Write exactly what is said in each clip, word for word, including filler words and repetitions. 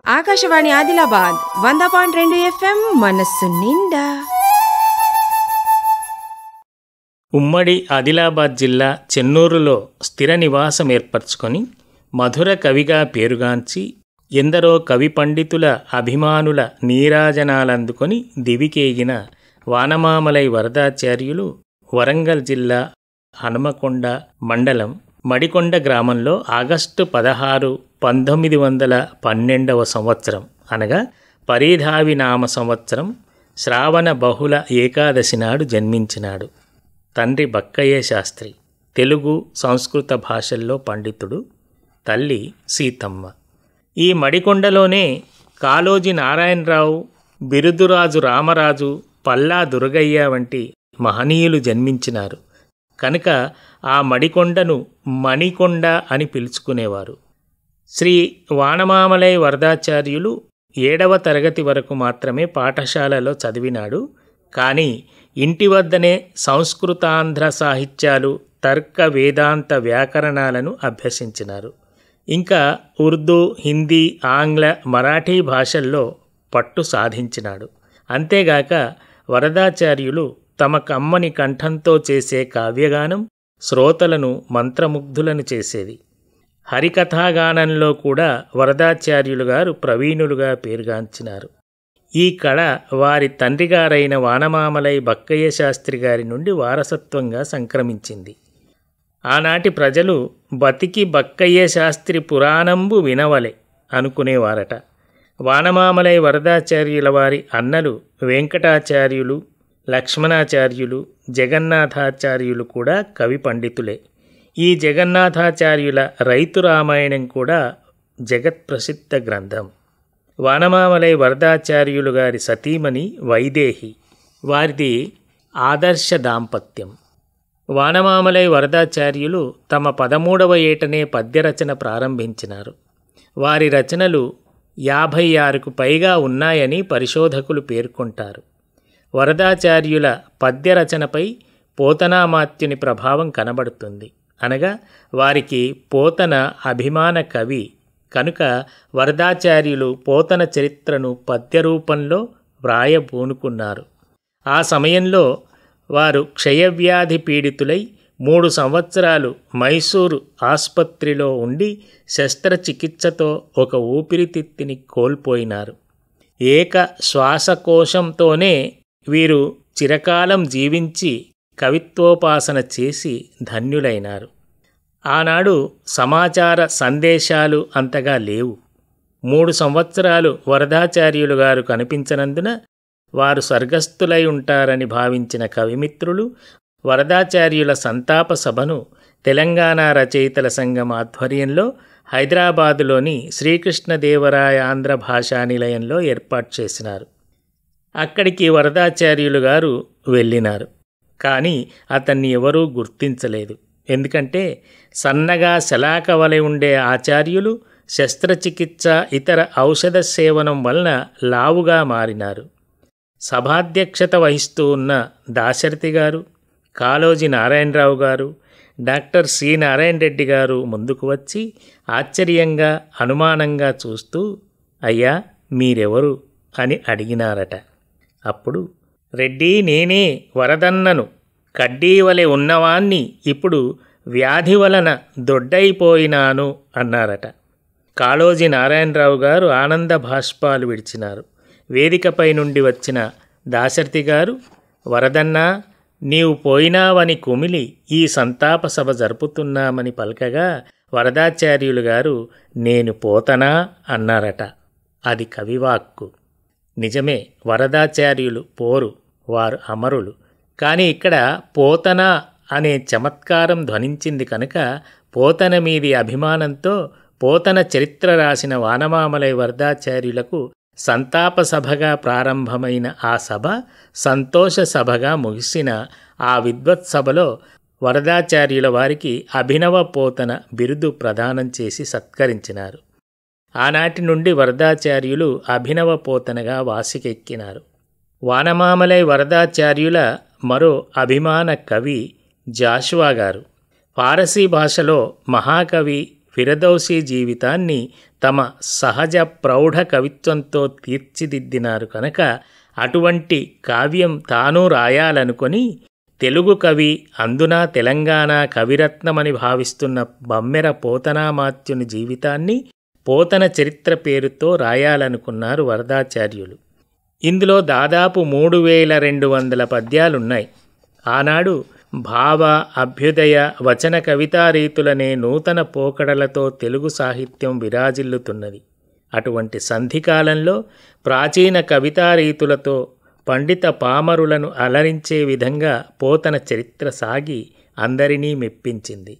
ఆకాశవాణి ఆదిలాబాద్ వంద పాయింట్ రెండు ఎఫ్ఎం మనస్సు నిండా. ఉమ్మడి ఆదిలాబాద్ జిల్లా చెన్నూరులో స్థిర నివాసం ఏర్పరచుకొని మధుర కవిగా పేరుగాంచి ఎందరో కవి పండితుల అభిమానుల నీరాజనాలందుకొని దివికేగిన వానమామలై వరదాచార్యులు వరంగల్ జిల్లా హనుమకొండ మండలం మడికొండ గ్రామంలో ఆగస్టు పదహారు పంతొమ్మిది వందల పన్నెండవ సంవత్సరం అనగా పరీధావి నామ సంవత్సరం శ్రావణ బహుళ ఏకాదశి నాడు జన్మించినాడు. తండ్రి బక్కయ్య శాస్త్రి, తెలుగు సంస్కృత భాషల్లో పండితుడు. తల్లి సీతమ్మ. ఈ మడికొండలోనే కాళోజీ నారాయణరావు, బిరుదురాజు రామరాజు, పల్లా దుర్గయ్య వంటి మహనీయులు జన్మించినారు కనుక ఆ మడికొండను మణికొండ అని పిలుచుకునేవారు. శ్రీ వానమామలై వరదాచార్యులు ఏడవ తరగతి వరకు మాత్రమే పాఠశాలలో చదివినాడు. కానీ ఇంటి వద్దనే సంస్కృతాంధ్ర సాహిత్యాలు, తర్క వేదాంత వ్యాకరణాలను అభ్యసించినారు. ఇంకా ఉర్దూ, హిందీ, ఆంగ్ల, మరాఠీ భాషల్లో పట్టు సాధించినాడు. అంతేగాక వరదాచార్యులు తమ కమ్మని కంఠంతో చేసే కావ్యగానం శ్రోతలను మంత్రముగ్ధులను చేసేది. హరికథాగానంలో కూడా వరదాచార్యులు గారు ప్రవీణులుగా పేరుగాంచినారు. ఈ కళ వారి తండ్రిగారైన వానమామలై బక్కయ్య శాస్త్రి గారి నుండి వారసత్వంగా సంక్రమించింది. ఆనాటి ప్రజలు బతికి బక్కయ్య శాస్త్రి పురాణంబు వినవలె అనుకునేవారట. వానమామలై వరదాచార్యుల వారి అన్నలు వెంకటాచార్యులు, లక్ష్మణాచార్యులు, జగన్నాథాచార్యులు కూడా కవి పండితులే. ఈ జగన్నాథాచార్యుల రైతు రామాయణం కూడా జగత్ప్రసిద్ధ గ్రంథం. వానమామలై వరదాచార్యులు గారి సతీమణి వైదేహి. వారిది ఆదర్శ దాంపత్యం. వానమామలై వరదాచార్యులు తమ పదమూడవ ఏటనే పద్యరచన ప్రారంభించినారు. వారి రచనలు యాభై ఆరుకు పైగా ఉన్నాయని పరిశోధకులు పేర్కొంటారు. వరదాచార్యుల పద్యరచనపై పోతనామాత్యుని ప్రభావం కనబడుతుంది. అనగా వారికి పోతన అభిమాన కవి కనుక వరదాచార్యులు పోతన చరిత్రను పద్యరూపంలో వ్రాయబూనుకున్నారు. ఆ సమయంలో వారు క్షయవ్యాధి పీడితులై మూడు సంవత్సరాలు మైసూరు ఆసుపత్రిలో ఉండి శస్త్రచికిత్సతో ఒక ఊపిరితిత్తిని కోల్పోయినారు. ఏక శ్వాసకోశంతోనే వీరు చిరకాలం జీవించి కవిత్వోపాసన చేసి ధన్యులైనారు. ఆనాడు సమాచార సందేశాలు అంతగా లేవు. మూడు సంవత్సరాలు వరదాచార్యులు గారు కనిపించనందున వారు స్వర్గస్థులై ఉంటారని భావించిన కవిమిత్రులు వరదాచార్యుల సంతాప సభను తెలంగాణ రచయితల సంఘం ఆధ్వర్యంలో హైదరాబాదులోని శ్రీకృష్ణదేవరాయ ఆంధ్ర భాషా నిలయంలో ఏర్పాటు చేసినారు. అక్కడికి వరదాచార్యులు గారు వెళ్ళినారు. కానీ అతన్ని ఎవరూ గుర్తించలేదు. ఎందుకంటే సన్నగా శలాక వలె ఉండే ఆచార్యులు శస్త్రచికిత్స, ఇతర ఔషధ సేవనం వలన లావుగా మారినారు. సభాధ్యక్షత వహిస్తూ ఉన్న దాశరథి గారు, కాళోజీ నారాయణరావు గారు, డాక్టర్ సి నారాయణ రెడ్డి గారు ముందుకు వచ్చి ఆశ్చర్యంగా అనుమానంగా చూస్తూ, అయ్యా మీరెవరు అని అడిగినారట. అప్పుడు రెడ్డి నేనే వరదన్నను, కడ్డీవలె ఉన్నవాణ్ణి, ఇప్పుడు వ్యాధి వలన దొడ్డైపోయినాను అన్నారట. కాళోజీ నారాయణరావు గారు ఆనంద భాష్పాలు విడిచినారు. వేదికపై నుండి వచ్చిన దాశరథి గారు, వరదన్నా నీవు పోయినావని కుమిలి ఈ సంతాప సభ జరుపుతున్నామని పలకగా వరదాచార్యులు గారు నేను పోతనా అన్నారట. అది కవివాక్కు. నిజమే, వరదాచార్యులు పోరు, వారు అమరులు. కానీ ఇక్కడ పోతన అనే చమత్కారం ధ్వనించింది కనుక పోతన మీది అభిమానంతో పోతన చరిత్ర రాసిన వానమామలై వరదాచార్యులకు సంతాప సభగా ప్రారంభమైన ఆ సభ సంతోష సభగా ముగిసిన ఆ విద్వత్ సభలో వరదాచార్యుల వారికి అభినవ పోతన బిరుదు ప్రదానం చేసి సత్కరించినారు. ఆనాటి నుండి వరదాచార్యులు అభినవ పోతనగా వాసికెక్కినారు. వానమామలై వరదాచార్యుల మరో అభిమాన కవి జాషువా గారు. పారసీ భాషలో మహాకవి ఫిరదౌసీ జీవితాన్ని తమ సహజ ప్రౌఢ కవిత్వంతో తీర్చిదిద్దినారు కనుక అటువంటి కావ్యం తాను రాయాలనుకొని తెలుగు కవి, అందున తెలంగాణ కవిరత్నమని భావిస్తున్న బమ్మెర పోతనామాత్యుని జీవితాన్ని పోతన చరిత్ర పేరుతో రాయాలనుకున్నారు వరదాచార్యులు. ఇందులో దాదాపు మూడు వేల రెండు వందల పద్యాలున్నాయి. ఆనాడు భావ, అభ్యుదయ, వచన కవితారీతులనే నూతన పోకడలతో తెలుగు సాహిత్యం విరాజిల్లుతున్నది. అటువంటి సంధికాలంలో ప్రాచీన కవితారీతులతో పండిత పామరులను అలరించే విధంగా పోతన చరిత్ర సాగి అందరినీ మెప్పించింది.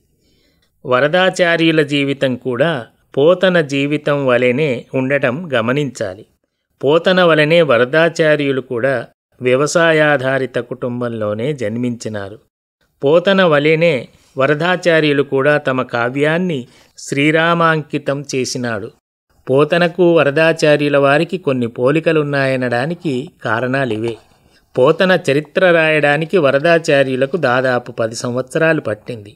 వరదాచార్యుల జీవితం కూడా పోతన జీవితం వలెనే ఉండటం గమనించాలి. పోతన వలనే వరదాచార్యులు కూడా వ్యవసాయాధారిత కుటుంబంలోనే జన్మించినారు. పోతన వలెనే వరదాచార్యులు కూడా తమ కావ్యాన్ని శ్రీరామాంకితం చేసినాడు. పోతనకు వరదాచార్యుల వారికి కొన్ని పోలికలున్నాయనడానికి కారణాలివే. పోతన చరిత్ర రాయడానికి వరదాచార్యులకు దాదాపు పది సంవత్సరాలు పట్టింది.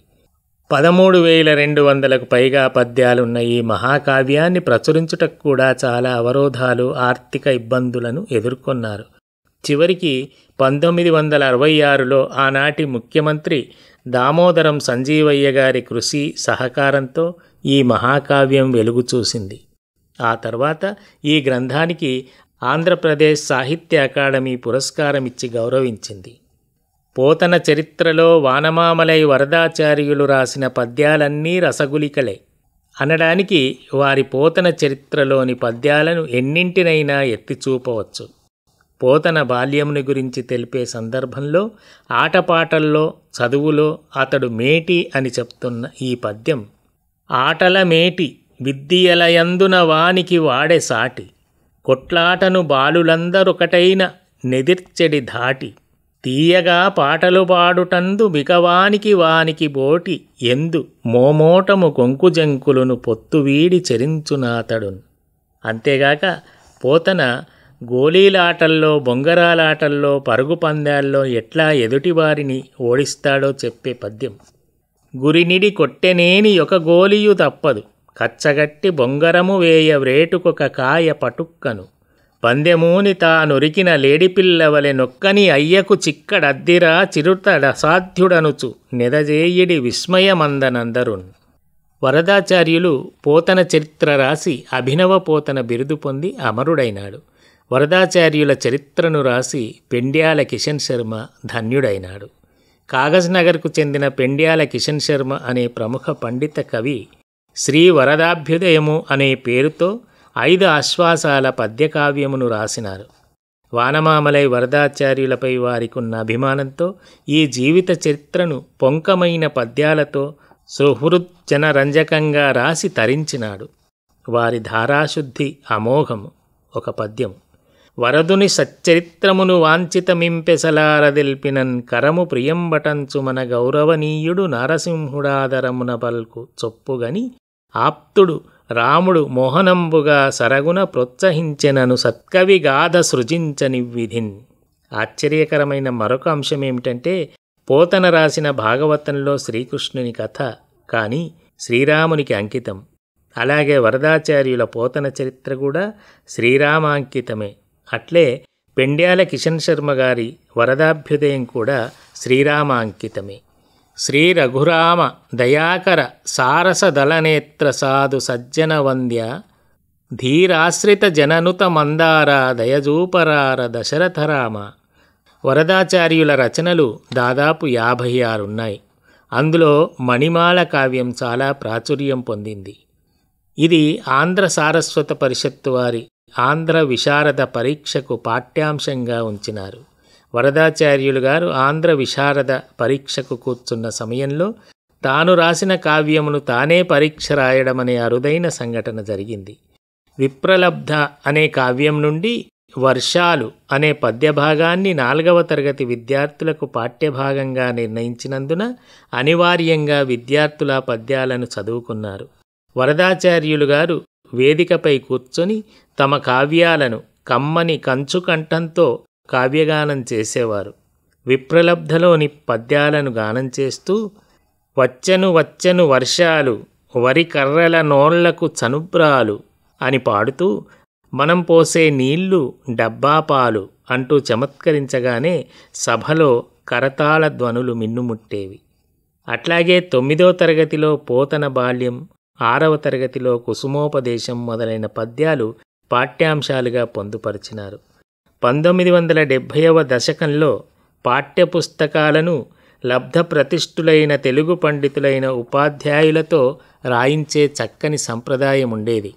పదమూడు వేల రెండు వందలకు పైగా పద్యాలున్న ఈ మహాకావ్యాన్ని ప్రచురించుటకు కూడా చాలా అవరోధాలు, ఆర్థిక ఇబ్బందులను ఎదుర్కొన్నారు. చివరికి పంతొమ్మిది వందల అరవై ఆరులో ఆనాటి ముఖ్యమంత్రి దామోదరం సంజీవయ్య గారి కృషి సహకారంతో ఈ మహాకావ్యం వెలుగు చూసింది. ఆ తర్వాత ఈ గ్రంథానికి ఆంధ్రప్రదేశ్ సాహిత్య అకాడమీ పురస్కారం ఇచ్చి గౌరవించింది. పోతన చరిత్రలో వానమామలై వరదాచార్యులు రాసిన పద్యాలన్నీ రసగులికలే అనడానికి వారి పోతన చరిత్రలోని పద్యాలను ఎన్నింటినైనా ఎత్తిచూపవచ్చు. పోతన బాల్యముని గురించి తెలిపే సందర్భంలో ఆటపాటల్లో, చదువులో అతడు మేటి అని చెప్తున్న ఈ పద్యం, ఆటల మేటి విద్యలయందున వానికి వాడే సాటి, కొట్లాటను బాలులందరొకటైన నెదిర్చెడి ధాటి, తీయగా పాటలు పాడుటందు మికవానికి వానికి బోటి, ఎందు మోమోటము కొంకుజంకులను పొత్తువీడి చెరించునాతడున్. అంతేగాక పోతన గోళీలాటల్లో, బొంగరాలాటల్లో, పరుగు పందాల్లో ఎట్లా ఎదుటివారిని ఓడిస్తాడో చెప్పే పద్యం. గురినిడి కొట్టెనేని ఒక గోలియు తప్పదు, కచ్చగట్టి బొంగరము వేయ వ్రేటుకొక కాయ పటుక్కను, పందెమూని తానొరికిన లేడిపిల్లవలె నొక్కని అయ్యకు చిక్కడద్దిరా చిరుతడసాధ్యుడనుచు నెదజేయిడి విస్మయమందనందరున్. వరదాచార్యులు పోతన చరిత్ర రాసి అభినవ పోతన బిరుదు పొంది అమరుడైనాడు. వరదాచార్యుల చరిత్రను రాసి పెండ్యాల కిషన్ శర్మ ధన్యుడైనాడు. కాగజ్నగర్కు చెందిన పెండ్యాల కిషన్ శర్మ అనే ప్రముఖ పండిత కవి శ్రీ వరదాభ్యుదయము అనే పేరుతో ఐదు ఆశ్వాసాల పద్యకావ్యమును రాసినారు. వానమామలై వరదాచార్యులపై వారికున్న అభిమానంతో ఈ జీవిత చరిత్రను పొంకమైన పద్యాలతో సుహృజ్జనరంజకంగా రాసి తరించినాడు. వారి ధారాశుద్ధి అమోఘము. ఒక పద్యం, వరదుని సచ్చరిత్రమును వాంఛితమింపెసలారదెల్పినన్ కరము ప్రియంబటంచు మన గౌరవనీయుడు నారసింహుడాదరమున పల్కు చొప్పుగని ఆప్తుడు రాముడు మోహనంబుగా సరగున ప్రోత్సహించెనను సత్కవి గాథ సృజించని విధిన్. ఆశ్చర్యకరమైన మరొక అంశమేమిటంటే పోతన రాసిన భాగవతంలో శ్రీకృష్ణుని కథ కానీ శ్రీరామునికి అంకితం. అలాగే వరదాచార్యుల పోతన చరిత్ర కూడా శ్రీరామాంకితమే. అట్లే పెండ్యాల కిషన్ శర్మ గారి వరదాభ్యుదయం కూడా శ్రీరామాంకితమే. శ్రీ రఘురామ దయాకర సారసదళనేత్ర సాధు సజ్జన వంద్య ధీరాశ్రిత జననుత మందార దయజూపరార దశరథరామ. వరదాచార్యుల రచనలు దాదాపు యాభై ఆరున్నాయి. అందులో మణిమాల కావ్యం చాలా ప్రాచుర్యం పొందింది. ఇది ఆంధ్ర సారస్వత పరిషత్తు వారి ఆంధ్ర విశారద పరీక్షకు పాఠ్యాంశంగా ఉంచినారు. వరదాచార్యులు గారు ఆంధ్ర విశారద పరీక్షకు కూర్చున్న సమయంలో తాను రాసిన కావ్యమును తానే పరీక్ష రాయడమనే అరుదైన సంఘటన జరిగింది. విప్రలబ్ధ అనే కావ్యం నుండి వర్షాలు అనే పద్యభాగాన్ని నాలుగవ తరగతి విద్యార్థులకు పాఠ్యభాగంగా నిర్ణయించినందున అనివార్యంగా విద్యార్థుల పద్యాలను చదువుకున్నారు. వరదాచార్యులు గారు వేదికపై కూర్చొని తమ కావ్యాలను కమ్మని కంచుకంఠంతో కావ్యగానం చేసేవారు. విప్రలబ్ధలోని పద్యాలను గానం చేస్తూ వచ్చెను వచ్చెను వర్షాలు వరి కర్రల నోళ్లకు చనుబ్రాలు అని పాడుతూ మనం పోసే నీళ్లు డబ్బాపాలు అంటూ చమత్కరించగానే సభలో కరతాళ ధ్వనులు మిన్నుముట్టేవి. అట్లాగే తొమ్మిదో తరగతిలో పోతన బాల్యం, ఆరవ తరగతిలో కుసుమోపదేశం మొదలైన పద్యాలు పాఠ్యాంశాలుగా పొందుపరిచినారు. పంతొమ్మిది వందల డెబ్భైవ దశకంలో పాఠ్యపుస్తకాలను లబ్ధప్రతిష్ఠులైన తెలుగు పండితులైన ఉపాధ్యాయులతో రాయించే చక్కని సంప్రదాయం ఉండేది.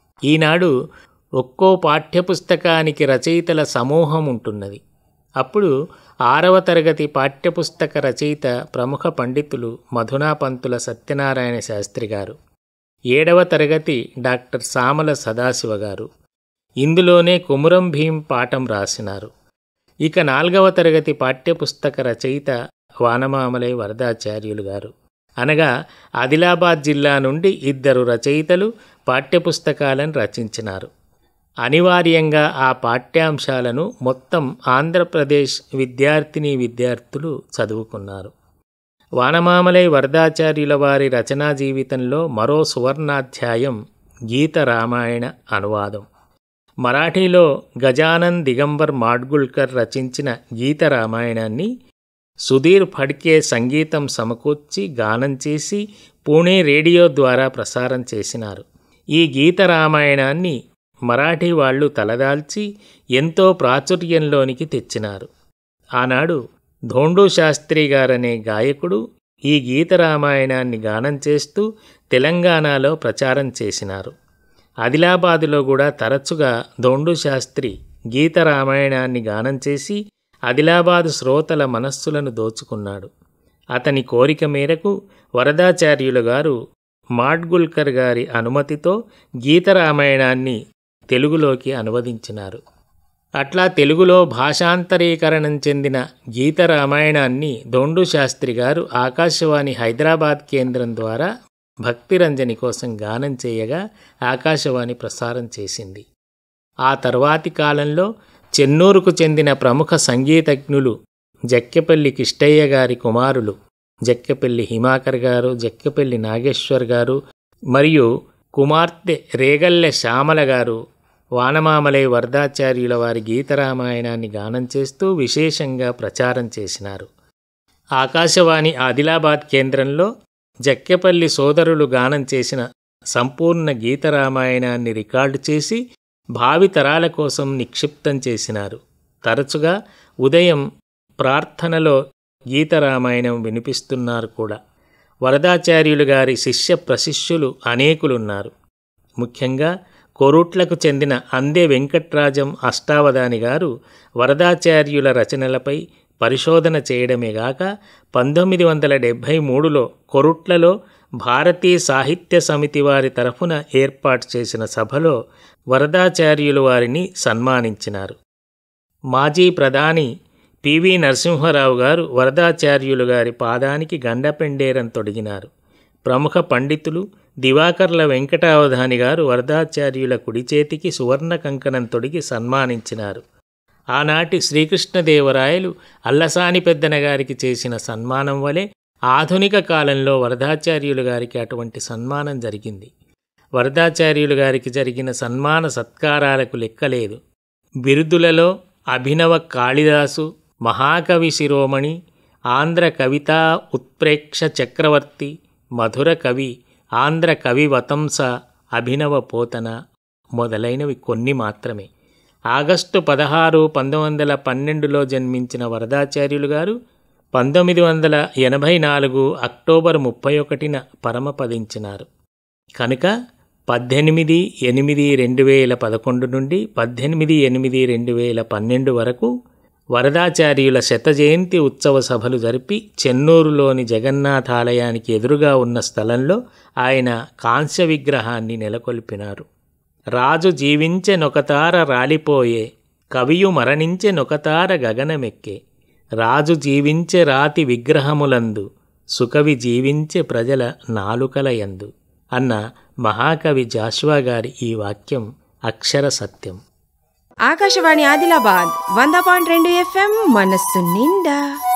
ఈనాడు ఒక్కో పాఠ్యపుస్తకానికి రచయితల సమూహం ఉంటున్నది. అప్పుడు ఆరవ తరగతి పాఠ్యపుస్తక రచయిత ప్రముఖ పండితులు మధునాపంతుల సత్యనారాయణ శాస్త్రి గారు, ఏడవ తరగతి డాక్టర్ సామల సదాశివ గారు. ఇందులోనే కుమురం భీం పాఠం రాసినారు. ఇక నాలుగవ తరగతి పాఠ్యపుస్తక రచయిత వానమామలై వరదాచార్యులు గారు. అనగా ఆదిలాబాద్ జిల్లా నుండి ఇద్దరు రచయితలు పాఠ్యపుస్తకాలను రచించినారు. అనివార్యంగా ఆ పాఠ్యాంశాలను మొత్తం ఆంధ్రప్రదేశ్ విద్యార్థిని విద్యార్థులు చదువుకున్నారు. వానమామలై వరదాచార్యుల వారి రచనా జీవితంలో మరో సువర్ణాధ్యాయం గీత రామాయణ అనువాదం. మరాఠీలో గజానన్ దిగంబర్ మాడ్గుల్కర్ రచించిన గీత రామాయణాన్ని సుధీర్ ఫడ్కే సంగీతం సమకూర్చి గానం చేసి పూణే రేడియో ద్వారా ప్రసారం చేసినారు. ఈ గీత రామాయణాన్ని మరాఠీ వాళ్లు తలదాల్చి ఎంతో ప్రాచుర్యంలోనికి తెచ్చినారు. ఆనాడు ధోండు శాస్త్రి గారనే గాయకుడు ఈ గీత రామాయణాన్ని గానం చేస్తూ తెలంగాణలో ప్రచారం చేసినారు. ఆదిలాబాదులో కూడా తరచుగా ధోండు శాస్త్రి గీత రామాయణాన్ని గానం చేసి ఆదిలాబాదు శ్రోతల మనస్సులను దోచుకున్నాడు. అతని కోరిక మేరకు వరదాచార్యులు గారు మాడ్గుల్కర్ గారి అనుమతితో గీత రామాయణాన్ని తెలుగులోకి అనువదించినారు. అట్లా తెలుగులో భాషాంతరీకరణం చెందిన గీత రామాయణాన్ని ధోండు శాస్త్రి గారు ఆకాశవాణి హైదరాబాద్ కేంద్రం ద్వారా భక్తిరంజని కోసం గానం చేయగా ఆకాశవాణి ప్రసారం చేసింది. ఆ తర్వాతి కాలంలో చెన్నూరుకు చెందిన ప్రముఖ సంగీతజ్ఞులు జక్కెపల్లి కిష్టయ్య గారి కుమారులు జక్కెపల్లి హిమాకర్ గారు, జక్కెపల్లి నాగేశ్వర్ గారు మరియు కుమార్తె రేగల్లె శ్యామల గారు వానమామలై వరదాచార్యుల వారి గీతరామాయణాన్ని గానం చేస్తూ విశేషంగా ప్రచారం చేసినారు. ఆకాశవాణి ఆదిలాబాద్ కేంద్రంలో జక్కెపల్లి సోదరులు గానం చేసిన సంపూర్ణ గీతరామాయణాన్ని రికార్డు చేసి భావితరాల కోసం నిక్షిప్తం చేసినారు. తరచుగా ఉదయం ప్రార్థనలో గీతరామాయణం వినిపిస్తున్నారు కూడా. వరదాచార్యులు గారి శిష్య ప్రశిష్యులు అనేకులున్నారు. ముఖ్యంగా కొరుట్లకు చెందిన అందె వెంకట్రాజం అష్టావధాని గారు వరదాచార్యుల రచనలపై పరిశోధన చేయడమేగాక పంతొమ్మిది వందల డెబ్భై మూడులో కొరుట్లలో భారతీయ సాహిత్య సమితి వారి తరఫున ఏర్పాటు చేసిన సభలో వరదాచార్యులు వారిని సన్మానించినారు. మాజీ ప్రధాని పివి నరసింహారావు గారు వరదాచార్యులు గారి పాదానికి గండపెండేరం తొడిగినారు. ప్రముఖ పండితులు దివాకర్ల వెంకటావధాని గారు వరదాచార్యుల కుడి చేతికి సువర్ణ కంకణం తొడిగి సన్మానించినారు. ఆనాటి శ్రీకృష్ణదేవరాయలు అల్లసాని పెద్దన గారికి చేసిన సన్మానం వలె ఆధునిక కాలంలో వరదాచార్యులు గారికి అటువంటి సన్మానం జరిగింది. వరదాచార్యులు గారికి జరిగిన సన్మాన సత్కారాలకు లెక్కలేదు. బిరుదులలో అభినవ కాళిదాసు, మహాకవి శిరోమణి, ఆంధ్ర కవితా ఉత్ప్రేక్ష చక్రవర్తి, మధుర కవి, ఆంధ్ర కవి వతంస, అభినవ పోతన మొదలైనవి కొన్ని మాత్రమే. ఆగస్టు పదహారు పంతొమ్మిది వందల పన్నెండులో జన్మించిన వరదాచార్యులు గారు పంతొమ్మిది వందల ఎనభై నాలుగు అక్టోబర్ ముప్పై ఒకటిన పరమపదించినారు. కనుక పద్దెనిమిది ఎనిమిది రెండు వేల పదకొండు నుండి పద్దెనిమిది ఎనిమిది రెండు వేల పన్నెండు వరకు వరదాచార్యుల శత జయంతి ఉత్సవ సభలు జరిపి చెన్నూరులోని జగన్నాథాలయానికి ఎదురుగా ఉన్న స్థలంలో ఆయన కాంస్య విగ్రహాన్ని నెలకొల్పినారు. రాజు జీవించె నొకతార రాలిపోయే, కవియు మరణించె నొకతార గగనమెక్కే, రాజు జీవించె రాతి విగ్రహములందు, సుకవి జీవించె ప్రజల నాలుకలయందు అన్న మహాకవి జాషువా గారి ఈ వాక్యం అక్షర సత్యం. ఆకాశవాణి ఆదిలాబాద్ వంద పాయింట్ రెండు ఎఫ్ఎం మనస్సు నిండా.